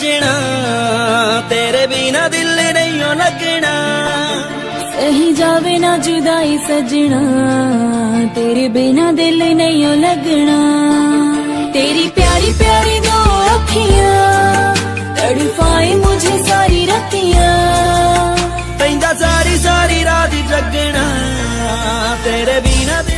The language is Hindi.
सजना, तेरे बिना दिल नहीं लगना। सही जावे ना जुदाई सजना, तेरे बिना दिल नहीं लगना। तेरी प्यारी प्यारी दो अखियां तड़पाए मुझे सारी रतियां। पैंदा सारी सारी रात जगना, तेरे बिना